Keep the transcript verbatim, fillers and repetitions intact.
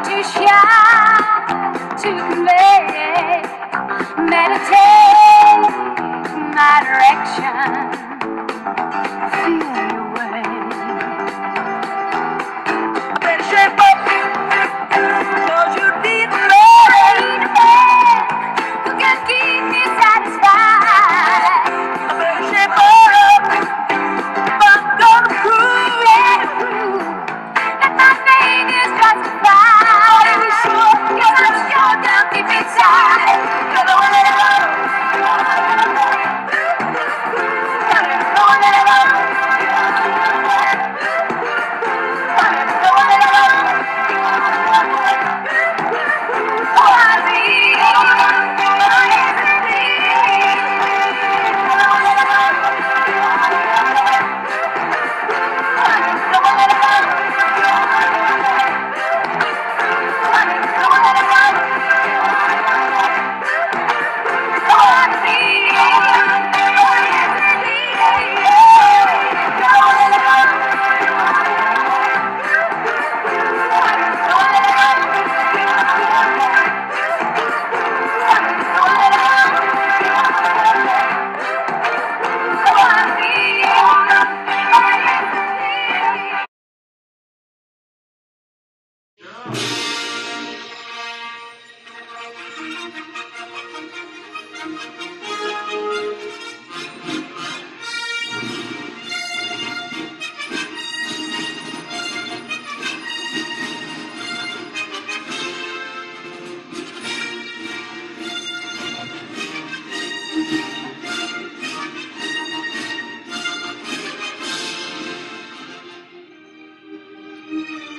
you shout to convey. Meditate my direction. Feel your way. Better shape up, 'cause you need a man who can keep me satisfied. Better shape up, if I'm gonna prove it, that my faith is justified. Are you sure? 'Cause I'm sure down deep inside, 'cause I wanna let it go. Thank you.